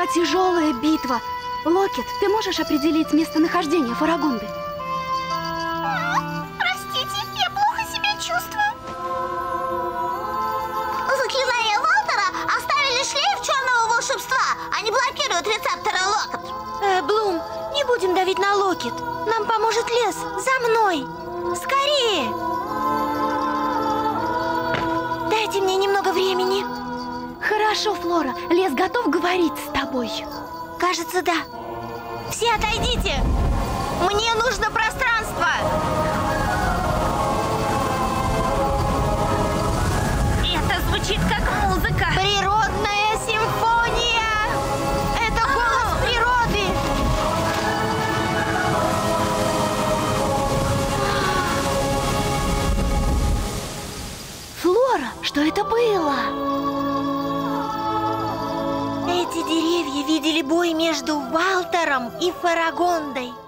была тяжелая битва. Локет, ты можешь определить местонахождение Фарагонды? Простите, я плохо себя чувствую. Заклинания Валтера оставили шлейф черного волшебства. Они блокируют рецепторы Локет. Блум, не будем давить на Локет. Нам поможет лес. За мной. Скорее. Дайте мне немного времени. Хорошо, Флора. Лес готов говорить с тобой? Кажется, да. Все отойдите. Мне нужно пространство. Это звучит как музыка. Природная симфония. Это голос природы. Флора, что это было? Эти деревья видели бой между Валтером и Фарагондой.